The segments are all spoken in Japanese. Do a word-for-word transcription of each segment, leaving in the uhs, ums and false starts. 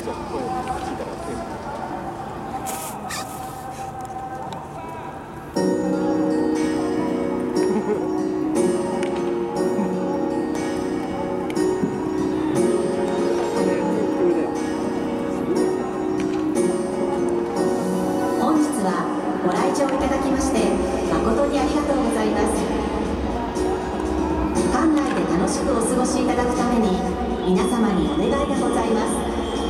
ご来場いただきまして誠にありがとうございます。館内で楽しくお過ごしいただくために皆様にお願いがございます。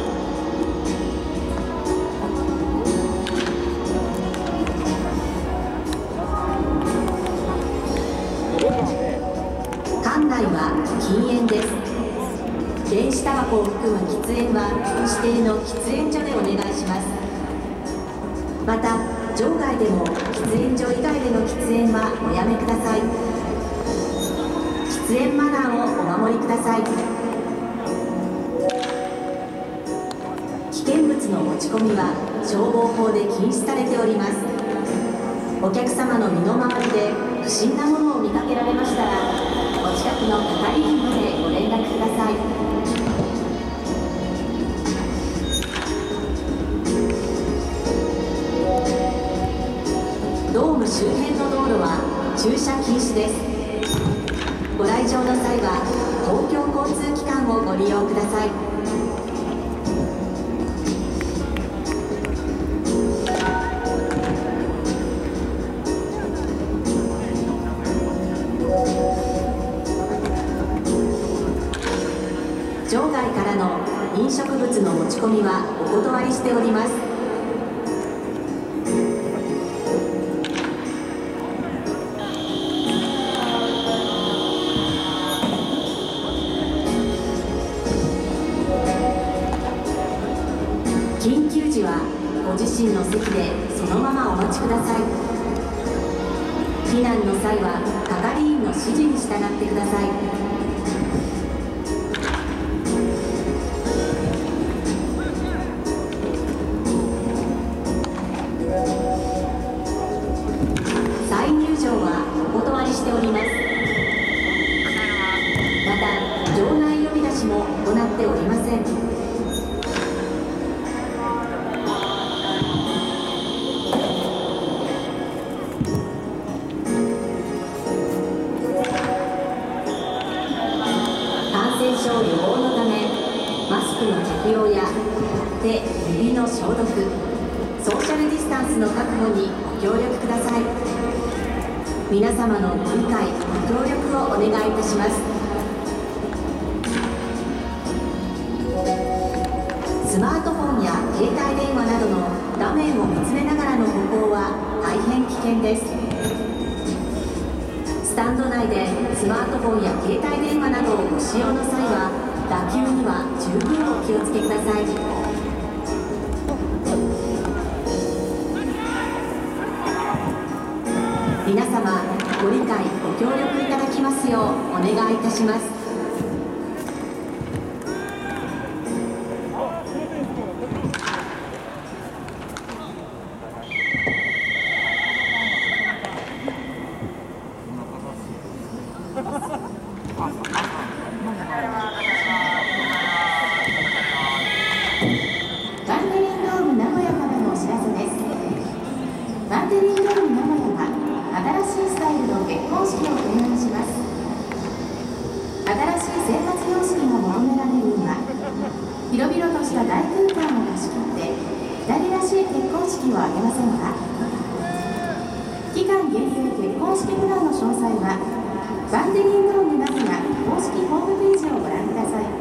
館内は禁煙です。電子タバコを含む喫煙は指定の喫煙所でお願いします。また場外でも喫煙所以外での喫煙はおやめください。喫煙マナーをお守りください。危険物の持ち込みは消防法で禁止されております。お客様の身の回りで不審なものを見かけられましたらお近くの係員までご連絡ください。ドーム周辺の道路は駐車禁止です。ご来場の際は公共交通機関をご利用ください。場外からの飲食物の持ち込みはお断りしております。緊急時はご自身の席でそのままお待ちください。避難の際は係員の指示に従ってください。再入場はお断りしております。また場内呼び出しも行っておりません。感染症予防のためマスクの着用や手・指の消毒、ソーシャルディスタンスの確保にご協力ください。皆様のご理解・ご協力をお願いいたします。スマートフォンや携帯電話などの画面を見つめながらの歩行は大変危険です。スタンド内でスマートフォンや携帯電話などをご使用の際は打球には十分お気をつけください。皆様ご理解ご協力いただきますようお願いいたします。バンテリンドーム名古屋からのお知らせです。バンテリンドーム名古屋は新しいスタイルの結婚式を提案します。新しい生活様式が求められる今、広々とした大空間を貸し切ってふたりらしい結婚式を挙げませんか。期間限定結婚式プランの詳細はバンテリンドーム名古屋公式ホームページをご覧ください。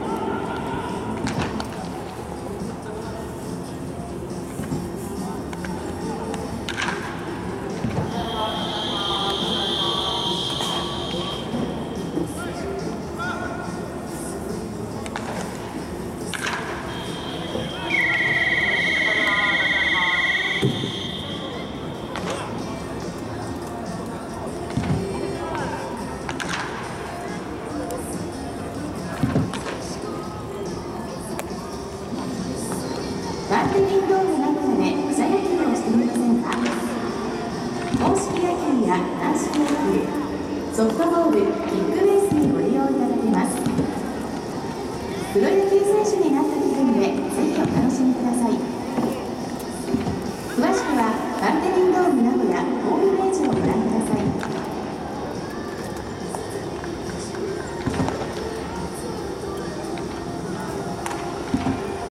バンテリンドーム名古屋で草野球をしてみませんか。公式野球や軟式野球、ソフトボール、キックベースにご利用いただけます。プロ野球選手になった気分でぜひお楽しみください。 ンテリンドーム名古屋